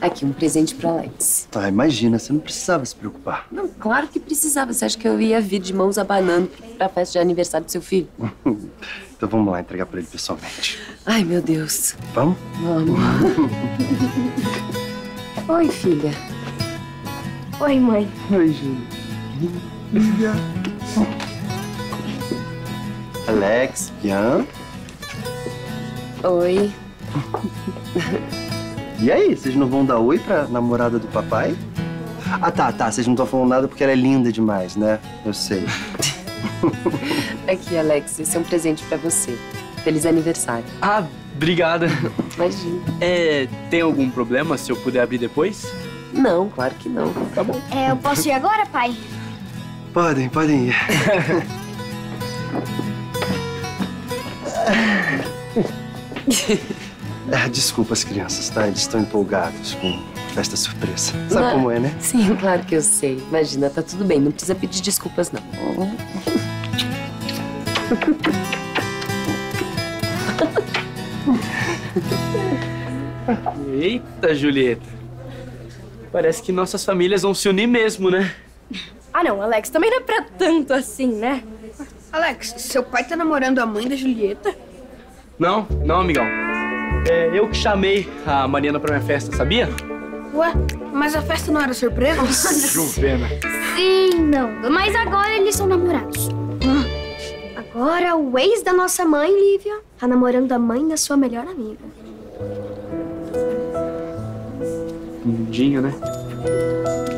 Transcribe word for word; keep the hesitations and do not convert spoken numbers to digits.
Aqui, um presente pro Alex. Ah, imagina, você não precisava se preocupar. Não, claro que precisava. Você acha que eu ia vir de mãos abanando pra festa de aniversário do seu filho? Então vamos lá entregar pra ele pessoalmente. Ai, meu Deus. Vamos? Vamos. Oi, filha. Oi, mãe. Oi, Júlia. Alex, Ian. Oi. E aí, vocês não vão dar oi pra namorada do papai? Ah, tá, tá. Vocês não estão falando nada porque ela é linda demais, né? Eu sei. Aqui, Alex, esse é um presente pra você. Feliz aniversário. Ah, obrigada. Imagina. É, tem algum problema se eu puder abrir depois? Não, claro que não. Tá bom. É, eu posso ir agora, pai? Podem, podem ir. É, desculpa as crianças, tá? Eles estão empolgados com festa surpresa. Sabe Não. como é, né? Sim, claro que eu sei. Imagina, tá tudo bem. Não precisa pedir desculpas, não. Eita, Julieta. Parece que nossas famílias vão se unir mesmo, né? Ah, não, Alex, também não é pra tanto assim, né? Alex, seu pai tá namorando a mãe da Julieta? Não, não, amigão. É eu que chamei a Mariana pra minha festa, sabia? Ué, mas a festa não era surpresa? Juvena. Sim, não. Mas agora eles são namorados. Agora o ex da nossa mãe, Lívia, tá namorando a mãe da sua melhor amiga. Lindinho, né?